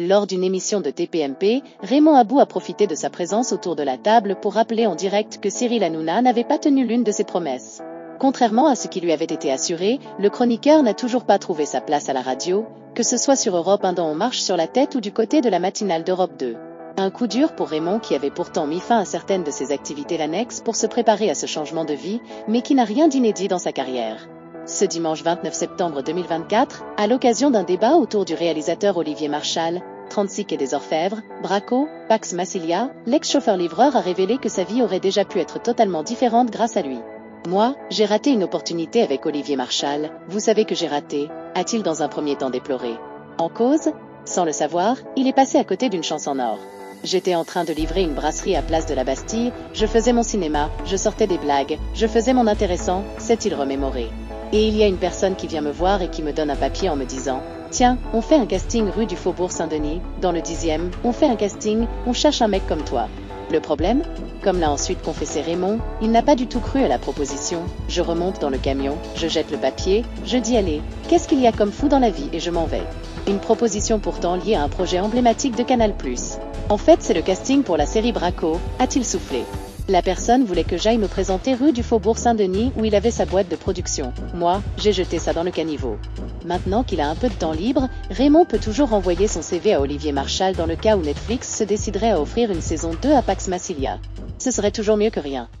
Lors d'une émission de TPMP, Raymond Abou a profité de sa présence autour de la table pour rappeler en direct que Cyril Hanouna n'avait pas tenu l'une de ses promesses. Contrairement à ce qui lui avait été assuré, le chroniqueur n'a toujours pas trouvé sa place à la radio, que ce soit sur Europe 1 dans On marche sur la tête ou du côté de la matinale d'Europe 2. Un coup dur pour Raymond qui avait pourtant mis fin à certaines de ses activités l'annexes pour se préparer à ce changement de vie, mais qui n'a rien d'inédit dans sa carrière. Ce dimanche 29 septembre 2024, à l'occasion d'un débat autour du réalisateur Olivier Marchal, 36 quai des Orfèvres, Braco, Pax Massilia, l'ex-chauffeur-livreur a révélé que sa vie aurait déjà pu être totalement différente grâce à lui. Moi, j'ai raté une opportunité avec Olivier Marchal, vous savez que j'ai raté, a-t-il dans un premier temps déploré. En cause, sans le savoir, il est passé à côté d'une chance en or. J'étais en train de livrer une brasserie à Place de la Bastille, je faisais mon cinéma, je sortais des blagues, je faisais mon intéressant, s'est-il remémoré. Et il y a une personne qui vient me voir et qui me donne un papier en me disant « Tiens, on fait un casting rue du Faubourg Saint-Denis, dans le 10e, on fait un casting, on cherche un mec comme toi. » Le problème, comme l'a ensuite confessé Raymond, il n'a pas du tout cru à la proposition. Je remonte dans le camion, je jette le papier, je dis allez, qu'est-ce qu'il y a comme fou dans la vie et je m'en vais. Une proposition pourtant liée à un projet emblématique de Canal+. En fait, c'est le casting pour la série Braco, a-t-il soufflé. La personne voulait que j'aille me présenter rue du Faubourg Saint-Denis où il avait sa boîte de production. Moi, j'ai jeté ça dans le caniveau. Maintenant qu'il a un peu de temps libre, Raymond peut toujours renvoyer son CV à Olivier Marchal dans le cas où Netflix se déciderait à offrir une saison 2 à Pax Massilia. Ce serait toujours mieux que rien.